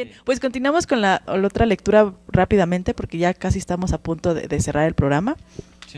bien, pues continuamos con la otra lectura rápidamente porque ya casi estamos a punto de cerrar el programa. Sí.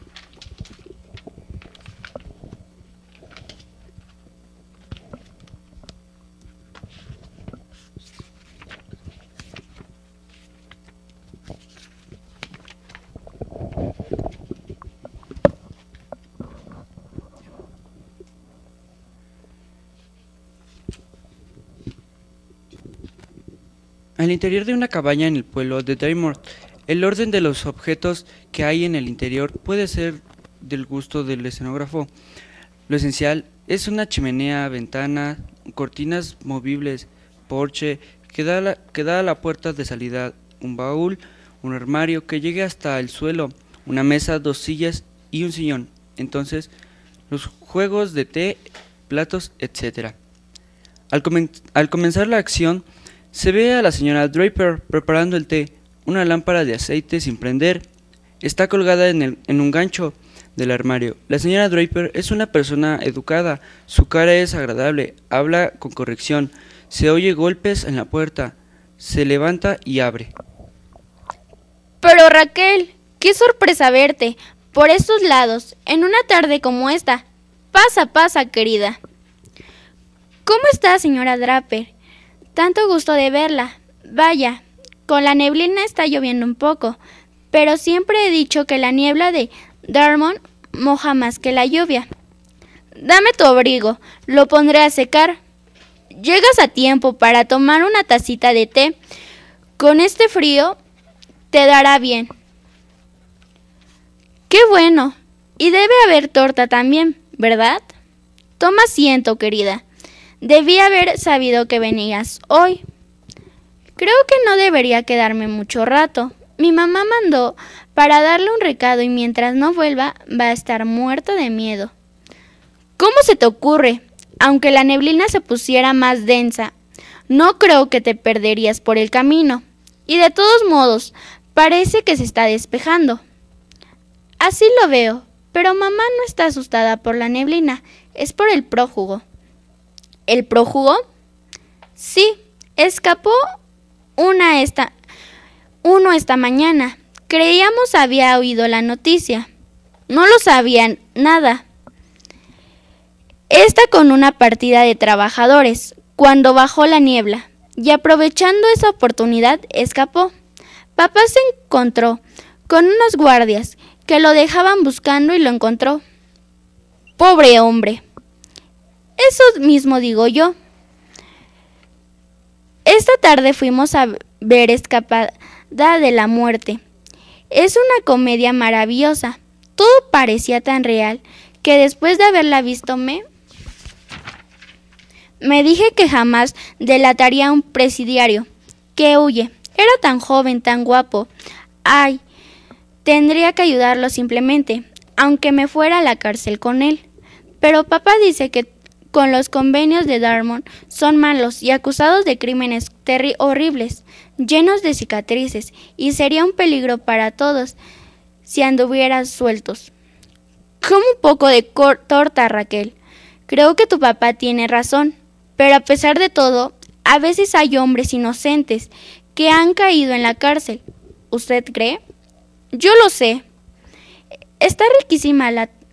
Al interior de una cabaña en el pueblo de Daymore, el orden de los objetos que hay en el interior puede ser del gusto del escenógrafo. Lo esencial es una chimenea, ventana, cortinas movibles, porche que da a la puerta de salida, un baúl, un armario que llegue hasta el suelo, una mesa, 2 sillas y un sillón. Entonces, los juegos de té, platos, etc. Al comenzar la acción, se ve a la señora Draper preparando el té. Una lámpara de aceite sin prender está colgada en un gancho del armario. La señora Draper es una persona educada, su cara es agradable, habla con corrección, se oye golpes en la puerta, se levanta y abre. Pero Raquel, qué sorpresa verte por estos lados, en una tarde como esta. Pasa, pasa, querida. ¿Cómo está, señora Draper? Tanto gusto de verla. Vaya, con la neblina está lloviendo un poco, pero siempre he dicho que la niebla de Dartmouth moja más que la lluvia. Dame tu abrigo, lo pondré a secar. Llegas a tiempo para tomar una tacita de té. Con este frío te dará bien. ¡Qué bueno! Y debe haber torta también, ¿verdad? Toma asiento, querida. Debí haber sabido que venías hoy. Creo que no debería quedarme mucho rato. Mi mamá mandó para darle un recado y mientras no vuelva va a estar muerta de miedo. ¿Cómo se te ocurre? Aunque la neblina se pusiera más densa, no creo que te perderías por el camino. Y de todos modos, parece que se está despejando. Así lo veo, pero mamá no está asustada por la neblina, es por el prófugo. ¿El prófugo? Sí, escapó uno esta mañana. Creíamos había oído la noticia. No lo sabían nada. Está con una partida de trabajadores cuando bajó la niebla y aprovechando esa oportunidad escapó. Papá se encontró con unos guardias que lo dejaban buscando y lo encontró. Pobre hombre. Eso mismo digo yo. Esta tarde fuimos a ver Escapada de la Muerte. Es una comedia maravillosa. Todo parecía tan real que después de haberla visto me dije que jamás delataría a un presidiario que huye. Era tan joven, tan guapo. Ay, tendría que ayudarlo simplemente, aunque me fuera a la cárcel con él. Pero papá dice que con los convenios de Dartmouth son malos y acusados de crímenes horribles, llenos de cicatrices, y sería un peligro para todos si anduvieran sueltos. Como un poco de torta, Raquel. Creo que tu papá tiene razón, pero a pesar de todo, a veces hay hombres inocentes que han caído en la cárcel. ¿Usted cree? Yo lo sé. Está riquísima.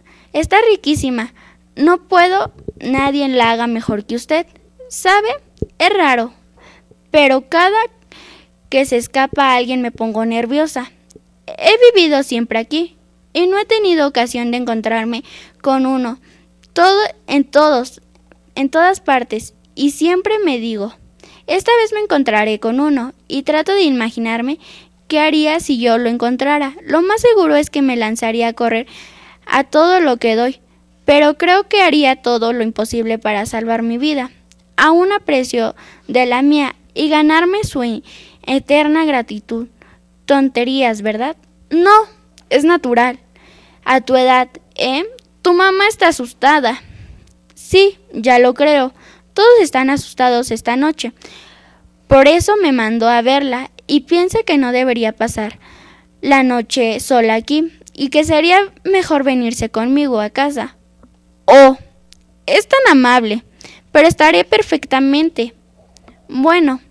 No puedo, nadie la haga mejor que usted. ¿Sabe? Es raro, pero cada que se escapa alguien me pongo nerviosa. He vivido siempre aquí y no he tenido ocasión de encontrarme con uno. En todas partes, y siempre me digo, esta vez me encontraré con uno, y trato de imaginarme qué haría si yo lo encontrara. Lo más seguro es que me lanzaría a correr a todo lo que doy, pero creo que haría todo lo imposible para salvar mi vida, a un aprecio de la mía, y ganarme su eterna gratitud. Tonterías, ¿verdad? No, es natural. A tu edad, tu mamá está asustada. Sí, ya lo creo. Todos están asustados esta noche. Por eso me mandó a verla y piensa que no debería pasar la noche sola aquí y que sería mejor venirse conmigo a casa. Oh, es tan amable, pero estaré perfectamente. Bueno,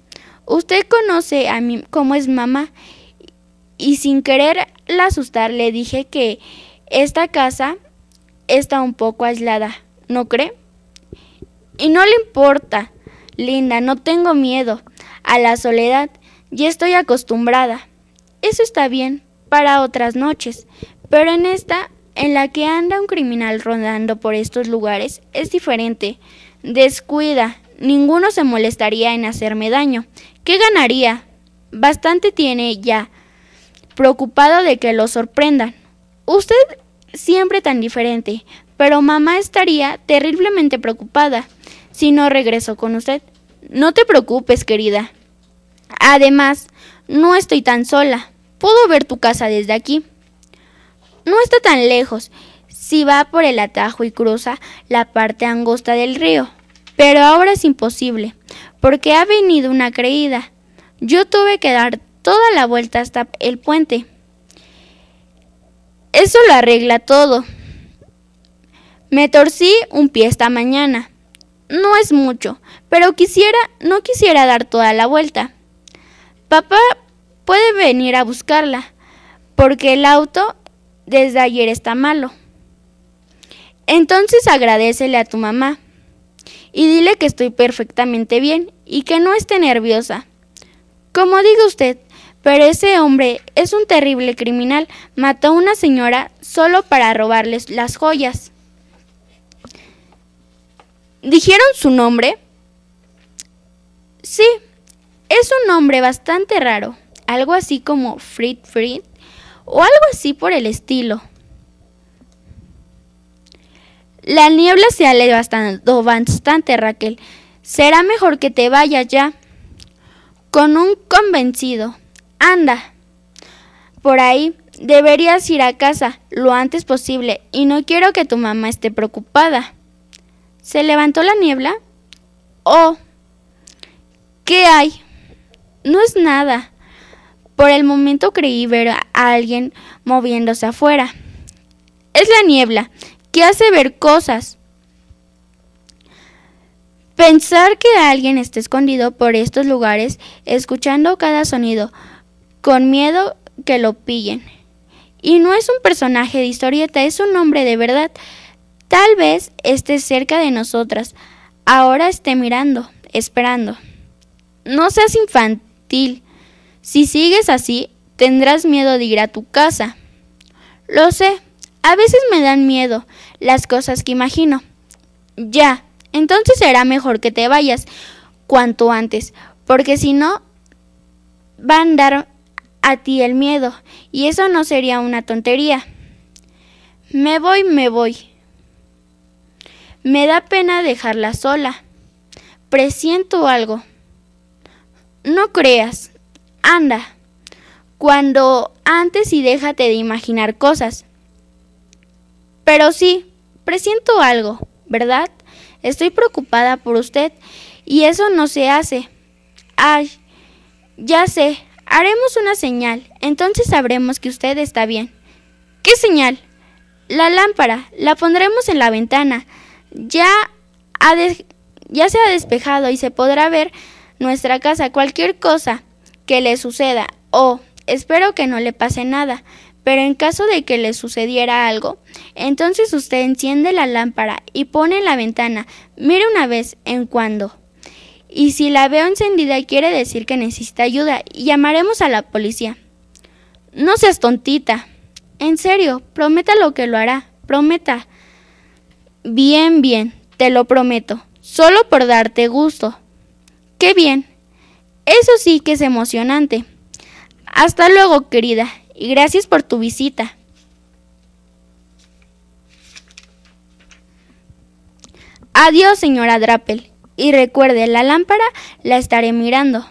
Usted conoce a mí cómo es mamá y sin quererla asustar le dije que esta casa está un poco aislada, ¿no cree? Y no le importa, linda, no tengo miedo a la soledad, ya estoy acostumbrada. Eso está bien para otras noches, pero en esta, en la que anda un criminal rondando por estos lugares, es diferente. Descuida, ninguno se molestaría en hacerme daño. ¿Qué ganaría? Bastante tiene ya, preocupado de que lo sorprendan. Usted siempre tan diferente, pero mamá estaría terriblemente preocupada si no regreso con usted. No te preocupes, querida. Además, no estoy tan sola. Puedo ver tu casa desde aquí. No está tan lejos si va por el atajo y cruza la parte angosta del río. Pero ahora es imposible, porque ha venido una creída. Yo tuve que dar toda la vuelta hasta el puente. Eso lo arregla todo. Me torcí un pie esta mañana. No es mucho, pero no quisiera dar toda la vuelta. Papá puede venir a buscarla, porque el auto desde ayer está malo. Entonces agradécele a tu mamá y dile que estoy perfectamente bien y que no esté nerviosa. Como diga usted, pero ese hombre es un terrible criminal. Mató a una señora solo para robarles las joyas. ¿Dijeron su nombre? Sí, es un nombre bastante raro, algo así como Fried o algo así por el estilo. La niebla se ha levantado bastante, Raquel. Será mejor que te vayas ya. Con un convencido. Anda. Por ahí deberías ir a casa lo antes posible y no quiero que tu mamá esté preocupada. ¿Se levantó la niebla? Oh, ¿qué hay? No es nada. Por el momento creí ver a alguien moviéndose afuera. Es la niebla que hace ver cosas. Pensar que alguien está escondido por estos lugares, escuchando cada sonido, con miedo que lo pillen. Y no es un personaje de historieta, es un hombre de verdad. Tal vez esté cerca de nosotras, ahora esté mirando, esperando. No seas infantil. Si sigues así, tendrás miedo de ir a tu casa. Lo sé, a veces me dan miedo las cosas que imagino. Ya, entonces será mejor que te vayas cuanto antes, porque si no, va a andar a ti el miedo, y eso no sería una tontería. Me voy. Me da pena dejarla sola. Presiento algo. No creas. Anda. Cuando antes y déjate de imaginar cosas. Pero sí, presiento algo, ¿verdad? Estoy preocupada por usted y eso no se hace. Ay, ya sé, haremos una señal, entonces sabremos que usted está bien. ¿Qué señal? La lámpara, la pondremos en la ventana. Ya se ha despejado y se podrá ver nuestra casa. Cualquier cosa que le suceda, espero que no le pase nada, pero en caso de que le sucediera algo, entonces usted enciende la lámpara y pone en la ventana, mire una vez en cuando. Y si la veo encendida quiere decir que necesita ayuda y llamaremos a la policía. No seas tontita. En serio, prometa lo que lo hará. Prometa. Bien, te lo prometo. Solo por darte gusto. ¡Qué bien! Eso sí que es emocionante. Hasta luego, querida, y gracias por tu visita. Adiós, señora Drapel. Y recuerde, la lámpara la estaré mirando.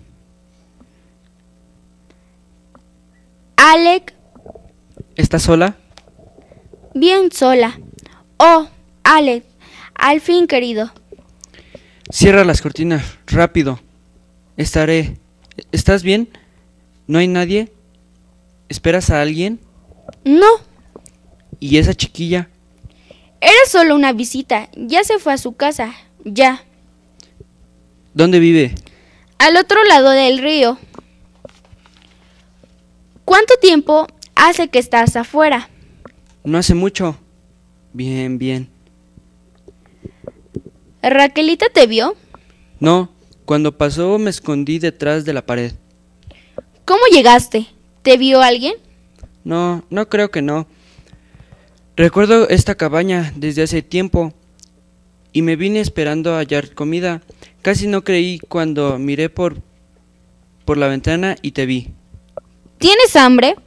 Alec. ¿Estás sola? Bien sola. Oh, Alec, al fin, querido. Cierra las cortinas, rápido. Estaré. ¿Estás bien? ¿No hay nadie? ¿Esperas a alguien? No. ¿Y esa chiquilla? Era solo una visita. Ya se fue a su casa. Ya. ¿Dónde vive? al otro lado del río. ¿Cuánto tiempo hace que estás afuera? No hace mucho. Bien, bien. ¿Raquelita te vio? No, cuando pasó me escondí detrás de la pared. ¿Cómo llegaste? ¿Te vio alguien? No, no creo que no. Recuerdo esta cabaña desde hace tiempo y me vine esperando a hallar comida. Casi no creí cuando miré por la ventana y te vi. ¿Tienes hambre?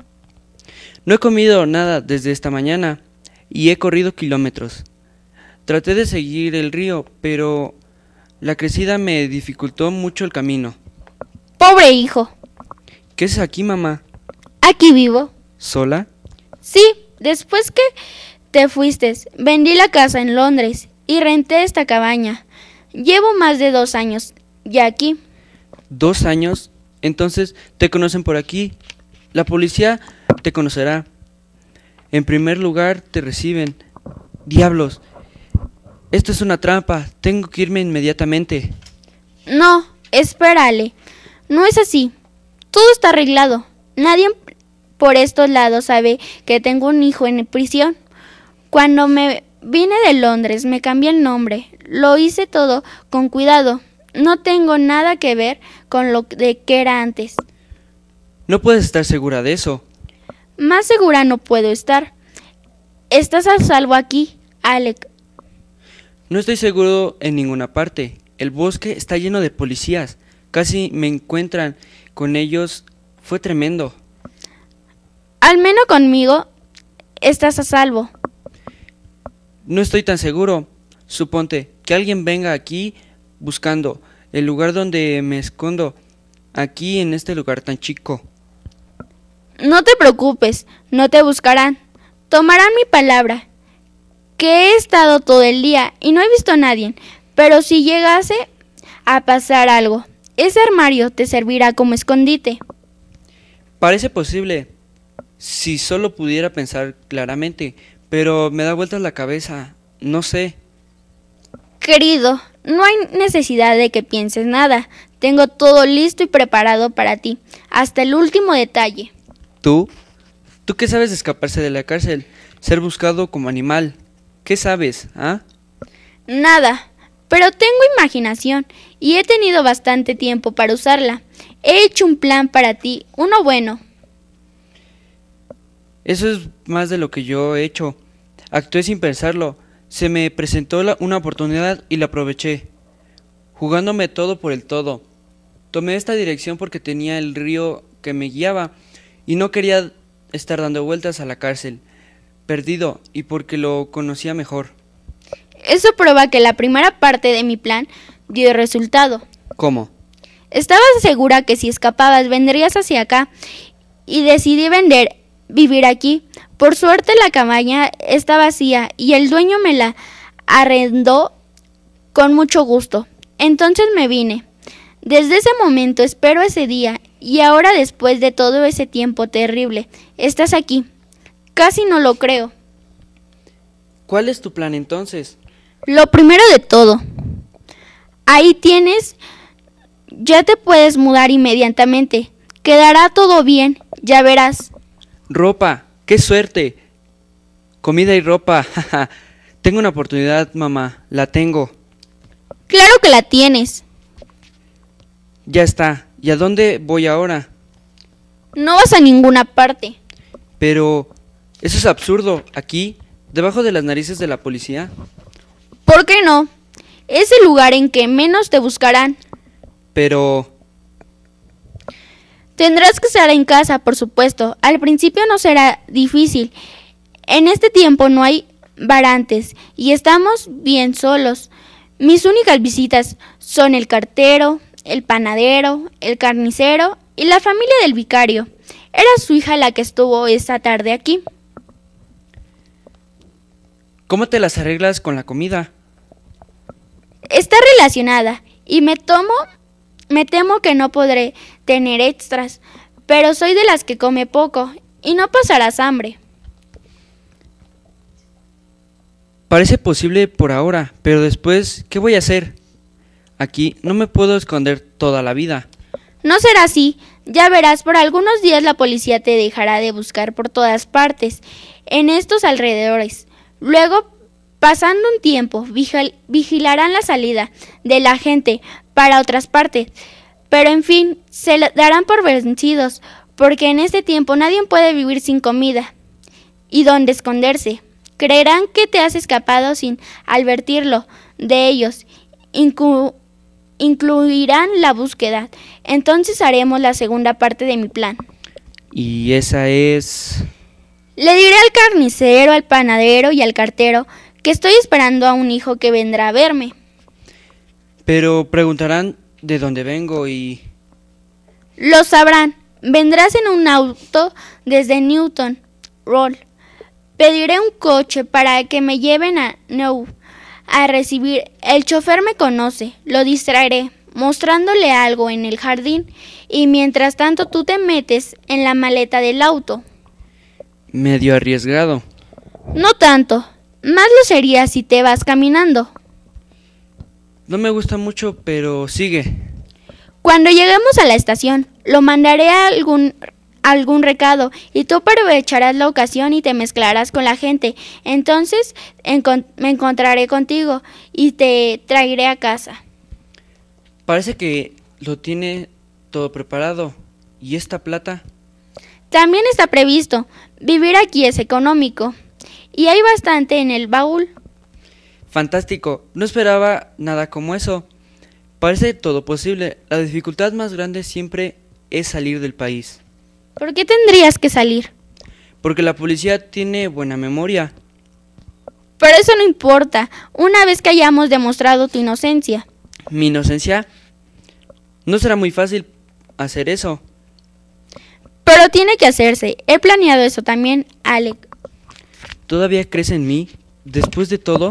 No he comido nada desde esta mañana y he corrido kilómetros. Traté de seguir el río, pero la crecida me dificultó mucho el camino. Pobre hijo. ¿Qué es aquí, mamá? Aquí vivo. ¿Sola? Sí, después que te fuiste, vendí la casa en Londres y renté esta cabaña. Llevo más de 2 años ya aquí. ¿2 años? Entonces, ¿te conocen por aquí? La policía te conocerá. En primer lugar, te reciben. ¡Diablos! Esto es una trampa. Tengo que irme inmediatamente. No, espérale. No es así. Todo está arreglado. Nadie por estos lados sabe que tengo un hijo en prisión. Cuando me vine de Londres me cambié el nombre. Lo hice todo con cuidado. No tengo nada que ver con lo de que era antes. No puedes estar segura de eso. Más segura no puedo estar. Estás a salvo aquí, Alec. No estoy seguro en ninguna parte. El bosque está lleno de policías. Casi me encuentran con ellos. Fue tremendo. Al menos conmigo estás a salvo. No estoy tan seguro. Suponte que alguien venga aquí buscando el lugar donde me escondo. Aquí en este lugar tan chico. No te preocupes, no te buscarán. Tomarán mi palabra, que he estado todo el día y no he visto a nadie. Pero si llegase a pasar algo, ese armario te servirá como escondite. Parece posible, si solo pudiera pensar claramente, pero me da vueltas la cabeza, no sé. Querido, no hay necesidad de que pienses nada. Tengo todo listo y preparado para ti, hasta el último detalle. ¿Tú? ¿Tú qué sabes de escaparse de la cárcel? Ser buscado como animal. ¿Qué sabes, ah? Nada, pero tengo imaginación y he tenido bastante tiempo para usarla. He hecho un plan para ti, uno bueno. Eso es más de lo que yo he hecho. Actué sin pensarlo. Se me presentó una oportunidad y la aproveché. Jugándome todo por el todo. Tomé esta dirección porque tenía el río que me guiaba y no quería estar dando vueltas a la cárcel, perdido, y porque lo conocía mejor. Eso prueba que la primera parte de mi plan dio resultado. ¿Cómo? Estaba segura que si escapabas vendrías hacia acá y decidí vivir aquí. Por suerte la cabaña está vacía y el dueño me la arrendó con mucho gusto. Entonces me vine. Desde ese momento espero ese día y ahora después de todo ese tiempo terrible, estás aquí. Casi no lo creo. ¿Cuál es tu plan entonces? Lo primero de todo, ahí tienes, ya te puedes mudar inmediatamente. Quedará todo bien, ya verás. Ropa, qué suerte. Comida y ropa, jaja. Tengo una oportunidad, mamá, la tengo. Claro que la tienes. Ya está. ¿Y a dónde voy ahora? No vas a ninguna parte. Pero eso es absurdo. Aquí, debajo de las narices de la policía. ¿Por qué no? Es el lugar en que menos te buscarán. Pero Tendrás que estar en casa, por supuesto. Al principio no será difícil. En este tiempo no hay varantes y estamos bien solos. Mis únicas visitas son el cartero, el panadero, el carnicero y la familia del vicario. Era su hija la que estuvo esta tarde aquí. ¿cómo te las arreglas con la comida? Está relacionada y me temo que no podré tener extras, pero soy de las que come poco y no pasarás hambre. Parece posible por ahora, pero después, ¿qué voy a hacer? Aquí no me puedo esconder toda la vida. No será así. Ya verás, por algunos días la policía te dejará de buscar por todas partes, en estos alrededores. Luego, pasando un tiempo, vigilarán la salida de la gente para otras partes. Pero en fin, se darán por vencidos, porque en este tiempo nadie puede vivir sin comida y dónde esconderse. Creerán que te has escapado sin advertirlo de ellos. Incluirán la búsqueda. Entonces haremos la segunda parte de mi plan. Y esa es... Le diré al carnicero, al panadero y al cartero que estoy esperando a un hijo que vendrá a verme. Pero preguntarán de dónde vengo y... Lo sabrán. Vendrás en un auto desde Newton Roll. Pediré un coche para que me lleven a New a recibir. El chofer me conoce. Lo distraeré, mostrándole algo en el jardín, y mientras tanto tú te metes en la maleta del auto. Medio arriesgado. No tanto. Más lo sería si te vas caminando. No me gusta mucho, pero sigue. Cuando lleguemos a la estación, lo mandaré a algún recado y tú aprovecharás la ocasión y te mezclarás con la gente. Entonces me encontraré contigo y te traeré a casa. Parece que lo tiene todo preparado. ¿Y esta plata? También está previsto. Vivir aquí es económico y hay bastante en el baúl. Fantástico. No esperaba nada como eso. Parece todo posible. La dificultad más grande siempre es salir del país. ¿Por qué tendrías que salir? Porque la policía tiene buena memoria. Pero eso no importa, una vez que hayamos demostrado tu inocencia. ¿Mi inocencia? No será muy fácil hacer eso. Pero tiene que hacerse. He planeado eso también, Alec. ¿Todavía crees en mí? Después de todo...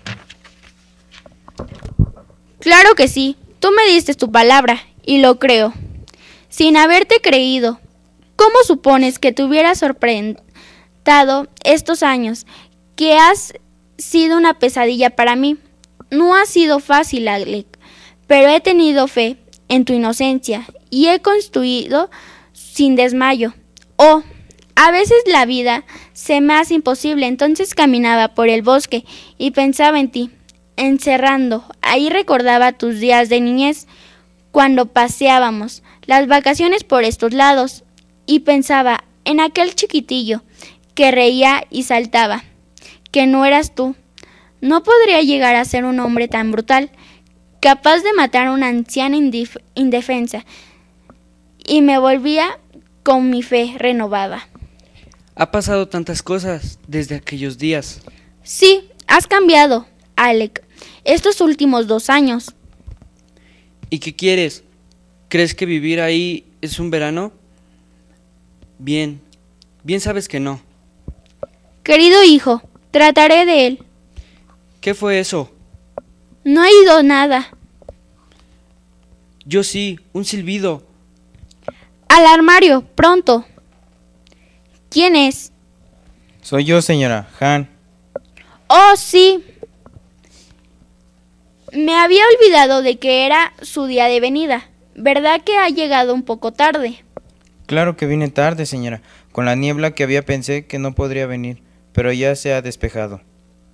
Claro que sí. Tú me diste tu palabra, y lo creo. Sin haberte creído, ¿cómo supones que te hubiera sorprendido estos años? Que has sido una pesadilla para mí. No ha sido fácil, Alec, pero he tenido fe en tu inocencia y he construido sin desmayo. Oh, a veces la vida se me hace imposible, entonces caminaba por el bosque y pensaba en ti, encerrando. Ahí recordaba tus días de niñez, cuando paseábamos las vacaciones por estos lados, y pensaba en aquel chiquitillo que reía y saltaba, que no eras tú. No podría llegar a ser un hombre tan brutal, capaz de matar a una anciana indefensa, y me volvía con mi fe renovada. Ha pasado tantas cosas desde aquellos días. Sí, has cambiado, Alec, estos últimos 2 años. ¿Y qué quieres? ¿Crees que vivir ahí es un verano? Bien sabes que no. Querido hijo, trataré de él. ¿Qué fue eso? No he ido nada. Yo sí, un silbido. Al armario, pronto. ¿Quién es? Soy yo, señora, Han. Oh, sí. Me había olvidado de que era su día de venida. ¿Verdad que ha llegado un poco tarde? Claro que vine tarde, señora. Con la niebla que había pensé que no podría venir, pero ya se ha despejado.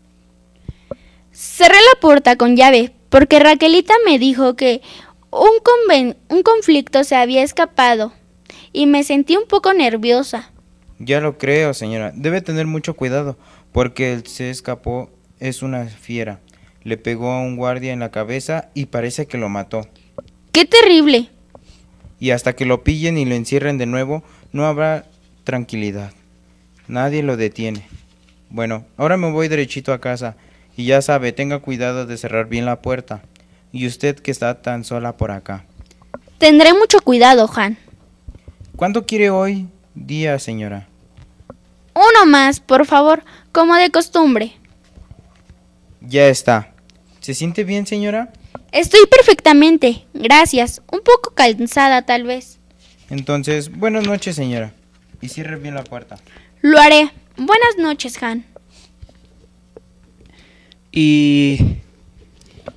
Cerré la puerta con llave, porque Raquelita me dijo que un conflicto se había escapado, y me sentí un poco nerviosa. Ya lo creo, señora. Debe tener mucho cuidado, porque el se escapó es una fiera. Le pegó a un guardia en la cabeza y parece que lo mató. ¡Qué terrible! Y hasta que lo pillen y lo encierren de nuevo, no habrá tranquilidad. Nadie lo detiene. Bueno, ahora me voy derechito a casa. Y ya sabe, tenga cuidado de cerrar bien la puerta. Y usted que está tan sola por acá. Tendré mucho cuidado, Han. ¿Cuánto quiere hoy día, señora? Uno más, por favor, como de costumbre. Ya está. ¿Se siente bien, señora? Estoy perfectamente, gracias. Un poco cansada, tal vez. Entonces, buenas noches, señora. Y cierre bien la puerta. Lo haré. Buenas noches, Han. Y... Era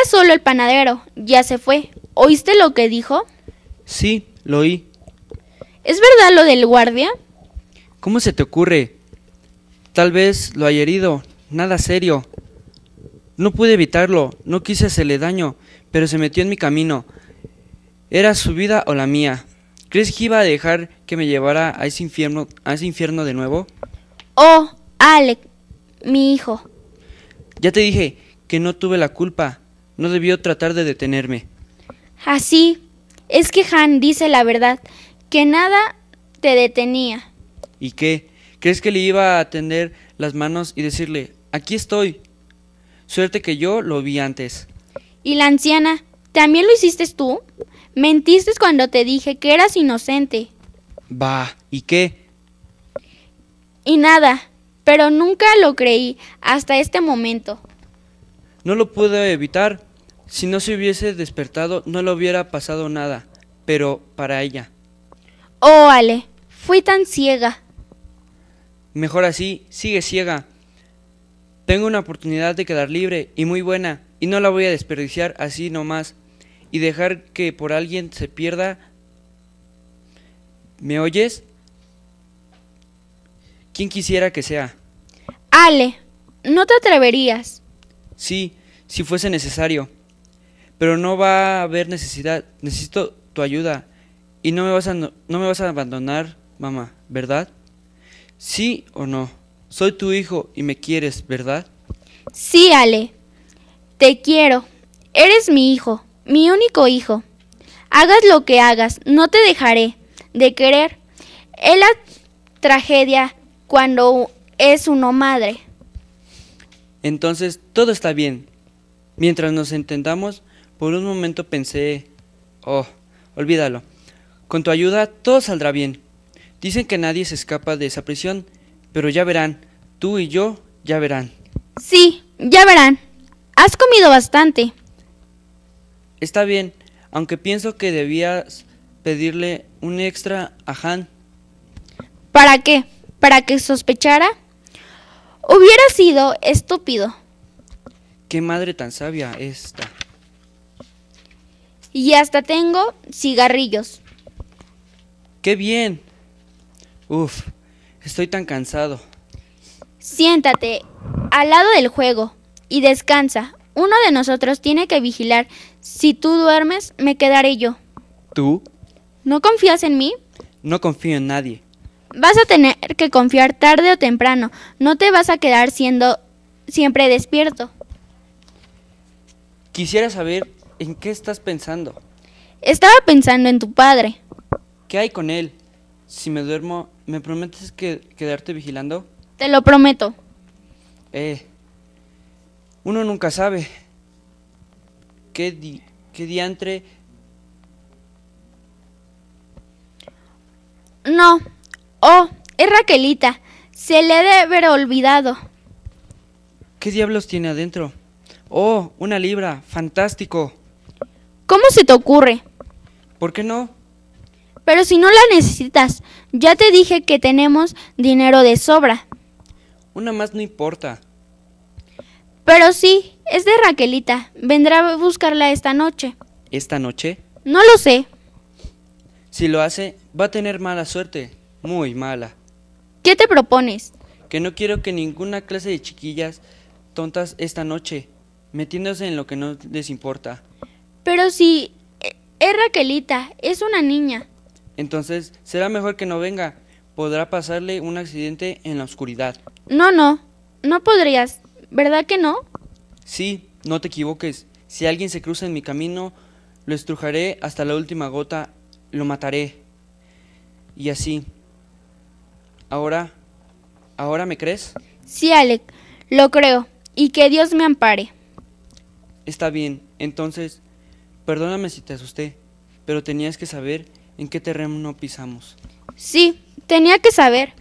solo el panadero, ya se fue. ¿Oíste lo que dijo? Sí, lo oí. ¿Es verdad lo del guardia? ¿Cómo se te ocurre? Tal vez lo haya herido, nada serio. No pude evitarlo, no quise hacerle daño, pero se metió en mi camino. ¿Era su vida o la mía? ¿Crees que iba a dejar que me llevara a ese infierno de nuevo? Oh, Alec, mi hijo. Ya te dije que no tuve la culpa, no debió tratar de detenerme. Así, es que Han dice la verdad, que nada te detenía. ¿Y qué? ¿Crees que le iba a tender las manos y decirle, aquí estoy? Suerte que yo lo vi antes. ¿Y la anciana? ¿También lo hiciste tú? Mentiste cuando te dije que eras inocente. Bah, ¿y qué? Y nada, pero nunca lo creí hasta este momento. No lo pude evitar. Si no se hubiese despertado, no le hubiera pasado nada. Pero para ella. Oh, Ale, fui tan ciega. Mejor así, sigue ciega. Tengo una oportunidad de quedar libre y muy buena, y no la voy a desperdiciar así nomás, y dejar que por alguien se pierda. ¿Me oyes? ¿Quién quisiera que sea? Ale, no te atreverías. Sí, si fuese necesario. Pero no va a haber necesidad. Necesito tu ayuda. Y no me vas a abandonar, mamá, ¿verdad? ¿Sí o no? Soy tu hijo y me quieres, ¿verdad? Sí, Ale, te quiero. Eres mi hijo, mi único hijo. Hagas lo que hagas, no te dejaré de querer. Es la tragedia cuando es uno madre. Entonces, todo está bien. Mientras nos entendamos, por un momento pensé, oh, olvídalo. Con tu ayuda todo saldrá bien. Dicen que nadie se escapa de esa prisión, pero ya verán, tú y yo ya verán. Sí, ya verán. Has comido bastante. Está bien, aunque pienso que debías pedirle un extra a Han. ¿Para qué? ¿Para que sospechara? Hubiera sido estúpido. Qué madre tan sabia esta. Y hasta tengo cigarrillos. ¡Qué bien! Uf, estoy tan cansado. Siéntate al lado del juego y descansa. Uno de nosotros tiene que vigilar. Si tú duermes, me quedaré yo. ¿Tú? ¿No confías en mí? No confío en nadie. Vas a tener que confiar tarde o temprano. No te vas a quedar siendo siempre despierto. Quisiera saber en qué estás pensando. Estaba pensando en tu padre. ¿Qué hay con él? Si me duermo, ¿me prometes quedarte vigilando? Te lo prometo. Uno nunca sabe. ¿Qué diantre? No. Oh, es Raquelita. Se le debe haber olvidado. ¿Qué diablos tiene adentro? Oh, una libra. Fantástico. ¿Cómo se te ocurre? ¿Por qué no? Pero si no la necesitas, ya te dije que tenemos dinero de sobra. Una más no importa. Pero sí, es de Raquelita. Vendrá a buscarla esta noche. ¿Esta noche? No lo sé. Si lo hace, va a tener mala suerte. Muy mala. ¿Qué te propones? Que no quiero que ninguna clase de chiquillas tontas esta noche, metiéndose en lo que no les importa. Pero si es Raquelita, es una niña. Entonces, será mejor que no venga. Podrá pasarle un accidente en la oscuridad. No podrías, ¿verdad que no? Sí, no te equivoques. Si alguien se cruza en mi camino, lo estrujaré hasta la última gota, lo mataré. Y así. ¿Ahora me crees? Sí, Alec, lo creo. Y que Dios me ampare. Está bien, entonces, perdóname si te asusté, pero tenías que saber en qué terreno pisamos. Sí, tenía que saber.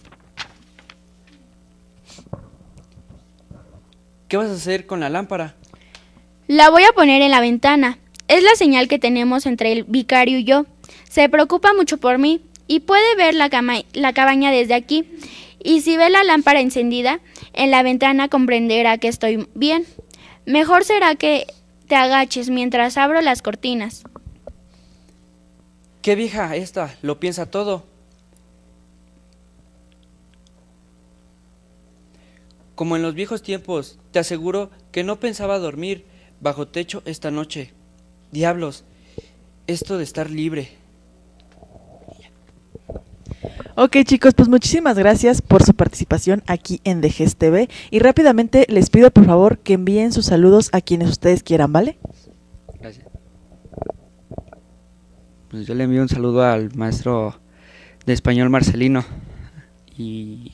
¿Qué vas a hacer con la lámpara? La voy a poner en la ventana. Es la señal que tenemos entre el vicario y yo. Se preocupa mucho por mí y puede ver la cabaña desde aquí. Y si ve la lámpara encendida en la ventana comprenderá que estoy bien. Mejor será que te agaches mientras abro las cortinas. ¡Qué vieja esta! Lo piensa todo. Como en los viejos tiempos, te aseguro que no pensaba dormir bajo techo esta noche. Diablos, esto de estar libre. Ok, chicos, pues muchísimas gracias por su participación aquí en DGES TV y rápidamente les pido por favor que envíen sus saludos a quienes ustedes quieran, ¿vale? Gracias. Pues yo le envío un saludo al maestro de español Marcelino y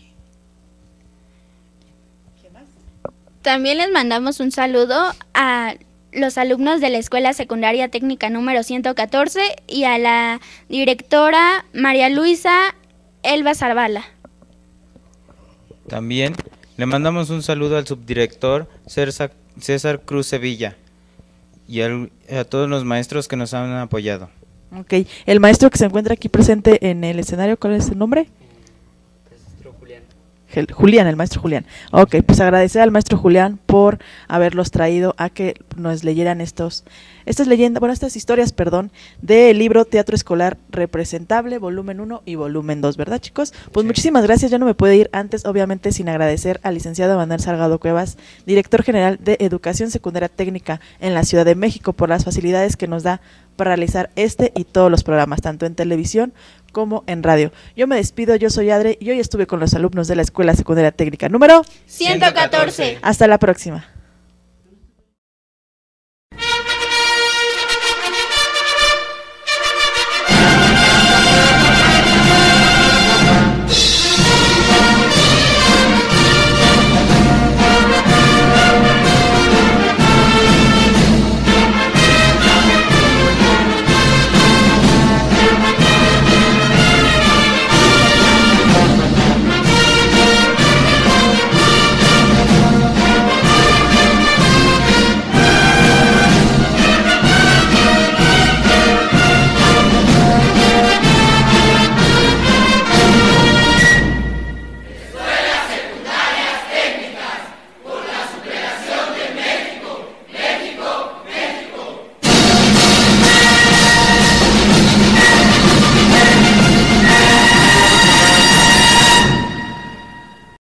También les mandamos un saludo a los alumnos de la Escuela Secundaria Técnica número 114 y a la directora María Luisa Elba Zavala. También le mandamos un saludo al subdirector César Cruz Sevilla y a todos los maestros que nos han apoyado. Ok, el maestro que se encuentra aquí presente en el escenario, ¿cuál es el nombre? Julián, el maestro Julián. Ok, pues agradecer al maestro Julián por haberlos traído a que nos leyeran estas historias, del libro Teatro Escolar Representable, volumen 1 y volumen 2, ¿verdad, chicos? Pues sí. Muchísimas gracias, ya no me puedo ir antes, obviamente, sin agradecer al licenciado Manuel Salgado Cuevas, director general de Educación Secundaria Técnica en la Ciudad de México, por las facilidades que nos da para realizar este y todos los programas, tanto en televisión como en radio. Yo me despido, yo soy Adre y hoy estuve con los alumnos de la Escuela Secundaria Técnica número 114. Hasta la próxima.